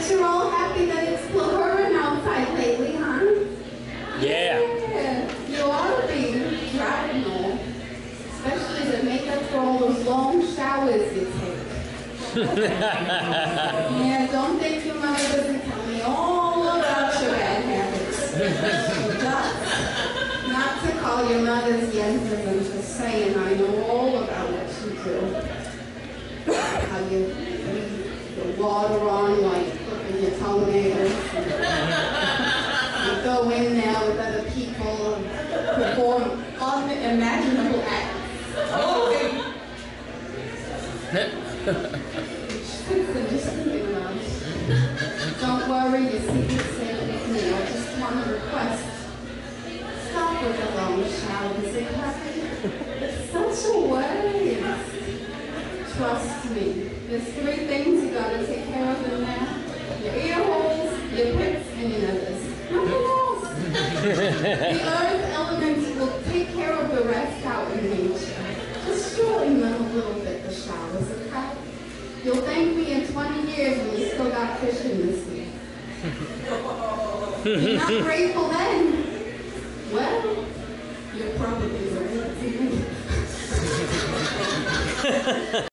guess you're all happy that it's pouring outside lately, huh? Yeah. You ought to be proud and all. Especially to make up for all those long showers you take. Yeah, don't think your mother doesn't tell me all about your bad habits. Not to call your mother's yentas, I'm just saying I know all about what you do. How you leave the water on while you're clipping your toenails. You go in there with other people and perform unimaginable acts. Don't worry, your secret's safe with me. I just want to request. Stop with the long showers, okay? It's such a waste. Trust me. There's 3 things you gotta take care of in there. Your ear holes, your pits, and your nose. Nothing else. The earth elements will take care of the rest out in nature. Just shorten them a little bit, the showers, okay? You'll thank me in 20 years when we still got fish in this sea. You're not grateful then? Well, you're probably right.